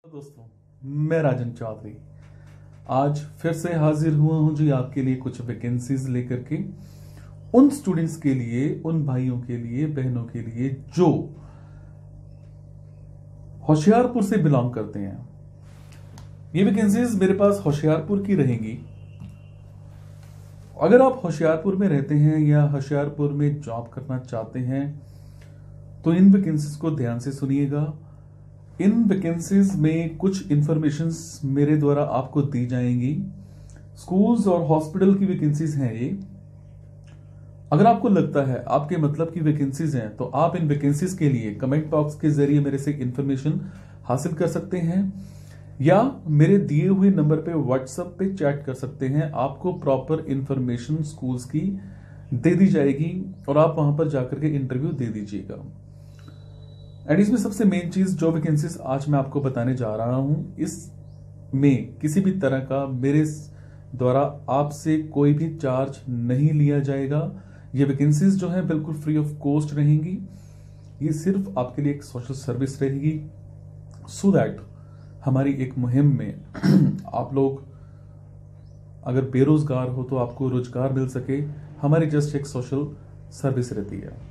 दोस्तों, मैं राजन चौधरी आज फिर से हाजिर हुआ हूं जी आपके लिए कुछ वैकेंसीज लेकर के उन स्टूडेंट्स के लिए, उन भाइयों के लिए, बहनों के लिए जो होशियारपुर से बिलोंग करते हैं। ये वैकेंसीज मेरे पास होशियारपुर की रहेंगी। अगर आप होशियारपुर में रहते हैं या होशियारपुर में जॉब करना चाहते हैं तो इन वैकेंसीज को ध्यान से सुनिएगा। इन वैकेंसीज में कुछ इंफॉर्मेशंस मेरे द्वारा आपको दी जाएंगी। स्कूल्स और हॉस्पिटल की वैकेंसीज हैं ये। अगर आपको लगता है आपके मतलब की वैकेंसीज हैं तो आप इन वैकेंसीज के लिए कमेंट बॉक्स के जरिए मेरे से इंफॉर्मेशन हासिल कर सकते हैं या मेरे दिए हुए नंबर पे व्हाट्सएप पे चैट कर सकते हैं। आपको प्रॉपर इंफॉर्मेशन स्कूल्स की दे दी जाएगी और आप वहां पर जाकर के इंटरव्यू दे दीजिएगा। एंड इसमें सबसे मेन चीज जो वैकेंसीज आज मैं आपको बताने जा रहा हूं, इसमें किसी भी तरह का मेरे द्वारा आपसे कोई भी चार्ज नहीं लिया जाएगा। ये वैकेंसीज जो है बिल्कुल फ्री ऑफ कॉस्ट रहेंगी। ये सिर्फ आपके लिए एक सोशल सर्विस रहेगी सो दैट हमारी एक मुहिम में आप लोग अगर बेरोजगार हो तो आपको रोजगार मिल सके। हमारी जस्ट एक सोशल सर्विस रहती है।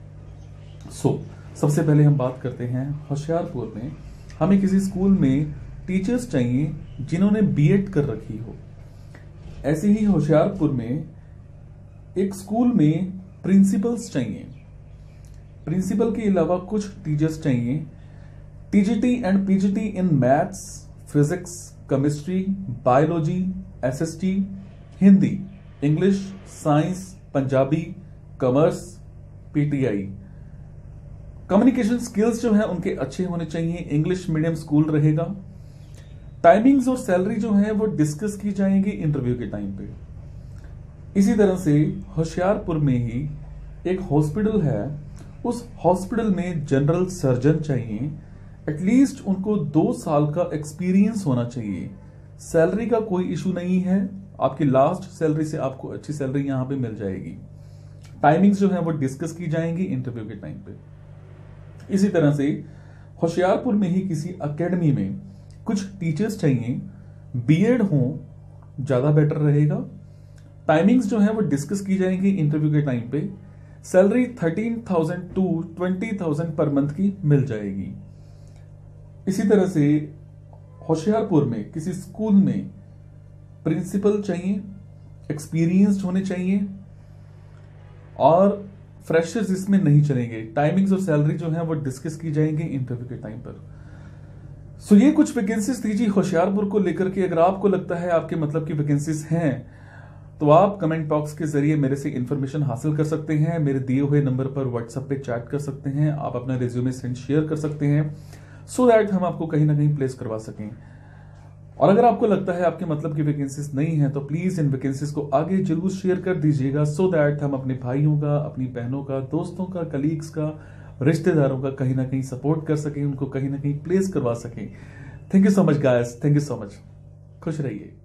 सबसे पहले हम बात करते हैं होशियारपुर में हमें किसी स्कूल में टीचर्स चाहिए जिन्होंने बीएड कर रखी हो। ऐसे ही होशियारपुर में एक स्कूल में प्रिंसिपल्स चाहिए। प्रिंसिपल के अलावा कुछ टीचर्स चाहिए TGT and PGT in maths, physics, chemistry, biology, SST, Hindi, English, science, Punjabi, commerce, PTI. Communication skills जो है उनके अच्छे होने चाहिए। इंग्लिश मीडियम स्कूल रहेगा। टाइमिंग्स और सैलरी जो है वो डिस्कस की जाएंगी इंटरव्यू के टाइम पे। इसी तरह से होशियारपुर में ही एक हॉस्पिटल है। उस हॉस्पिटल में जनरल सर्जन चाहिए। एटलीस्ट उनको 2 साल का एक्सपीरियंस होना चाहिए। सैलरी का कोई इशू नहीं है। आपकी लास्ट सैलरी से आपको अच्छी सैलरी यहां पे मिल जाएगी। टाइमिंग्स जो है वो डिस्कस की जाएंगी इंटरव्यू के टाइम पे। इसी तरह से होशियारपुर में ही किसी एकेडमी में कुछ टीचर्स चाहिए। बीएड हो ज्यादा बेटर रहेगा। टाइमिंग्स जो है वो डिस्कस की जाएंगी इंटरव्यू के टाइम पे। सैलरी 13,000 टू 20,000 पर मंथ की मिल जाएगी। इसी तरह से होशियारपुर में किसी स्कूल में प्रिंसिपल चाहिए, एक्सपीरियंस्ड होने चाहिए और फ्रेशर्स इसमें नहीं चलेंगे। टाइमिंग्स और सैलरी जो है वो डिस्कस की जाएंगे इंटरव्यू के टाइम पर। ये कुछ वैकेंसीज थी जी होशियारपुर को लेकर के। अगर आपको लगता है आपके मतलब की वैकेंसीज हैं तो आप कमेंट बॉक्स के जरिए मेरे से इंफॉर्मेशन हासिल कर सकते हैं। मेरे दिए हुए नंबर पर व्हाट्सएप पे चैट कर सकते हैं। आप अपना रिज्यूमे सेंड शेयर कर सकते हैं सो दैट हम आपको कहीं ना कहीं प्लेस करवा सकें। और अगर आपको लगता है आपके मतलब की वैकेंसीज नहीं है तो प्लीज इन वैकेंसीज को आगे जरूर शेयर कर दीजिएगा सो दैट हम अपने भाइयों का, अपनी बहनों का, दोस्तों का, कलीग्स का, रिश्तेदारों का कहीं ना कहीं सपोर्ट कर सकें, उनको कहीं ना कहीं प्लेस करवा सकें। Thank you so much guys, thank you so much. खुश रहिए।